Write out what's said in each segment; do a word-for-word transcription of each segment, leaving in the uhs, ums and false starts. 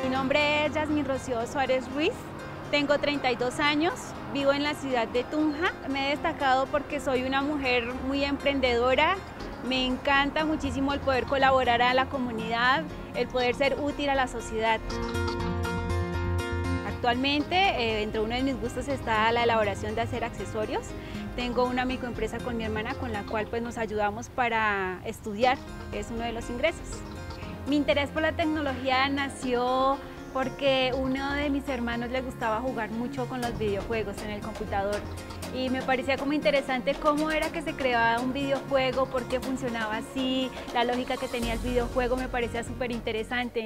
Mi nombre es Yasmin Rocío Suárez Ruiz, tengo treinta y dos años, vivo en la ciudad de Tunja. Me he destacado porque soy una mujer muy emprendedora, me encanta muchísimo el poder colaborar a la comunidad, el poder ser útil a la sociedad. Actualmente, eh, entre uno de mis gustos está la elaboración de hacer accesorios. Tengo una microempresa con mi hermana con la cual pues, nos ayudamos para estudiar, es uno de los ingresos. Mi interés por la tecnología nació porque uno de mis hermanos le gustaba jugar mucho con los videojuegos en el computador y me parecía como interesante cómo era que se creaba un videojuego, por qué funcionaba así, la lógica que tenía el videojuego me parecía súper interesante.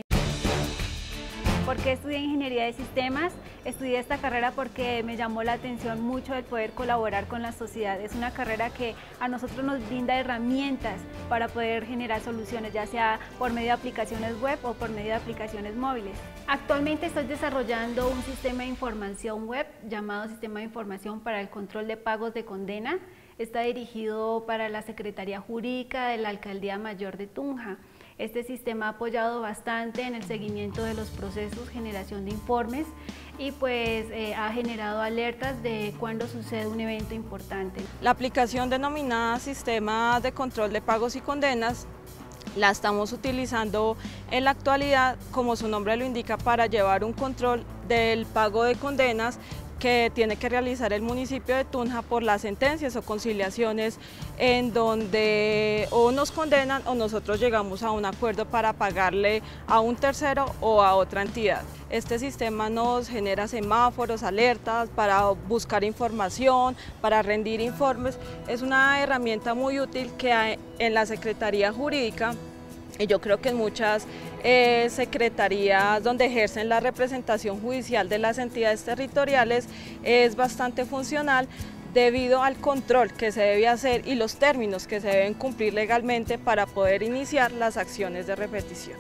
¿Por qué estudié Ingeniería de Sistemas? Estudié esta carrera porque me llamó la atención mucho el poder colaborar con la sociedad. Es una carrera que a nosotros nos brinda herramientas para poder generar soluciones, ya sea por medio de aplicaciones web o por medio de aplicaciones móviles. Actualmente estoy desarrollando un sistema de información web llamado Sistema de Información para el Control de Pagos de Condena. Está dirigido para la Secretaría Jurídica de la Alcaldía Mayor de Tunja. Este sistema ha apoyado bastante en el seguimiento de los procesos, generación de informes y pues eh, ha generado alertas de cuando sucede un evento importante. La aplicación denominada Sistema de Control de Pagos y Condenas la estamos utilizando en la actualidad, como su nombre lo indica, para llevar un control del pago de condenas que tiene que realizar el municipio de Tunja por las sentencias o conciliaciones en donde o nos condenan o nosotros llegamos a un acuerdo para pagarle a un tercero o a otra entidad. Este sistema nos genera semáforos, alertas para buscar información, para rendir informes. Es una herramienta muy útil que hay en la Secretaría Jurídica y yo creo que en muchas eh, secretarías donde ejercen la representación judicial de las entidades territoriales es bastante funcional debido al control que se debe hacer y los términos que se deben cumplir legalmente para poder iniciar las acciones de repetición.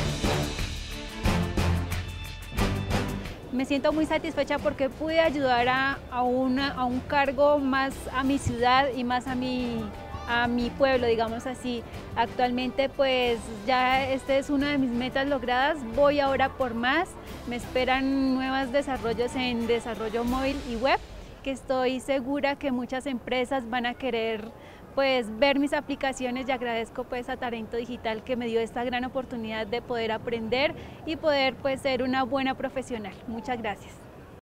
Me siento muy satisfecha porque pude ayudar a, a, una, a un cargo más a mi ciudad y más a mi a mi pueblo, digamos así. Actualmente pues ya este es una de mis metas logradas, voy ahora por más, me esperan nuevos desarrollos en desarrollo móvil y web, que estoy segura que muchas empresas van a querer pues ver mis aplicaciones y agradezco pues a Talento Digital que me dio esta gran oportunidad de poder aprender y poder pues ser una buena profesional. Muchas gracias.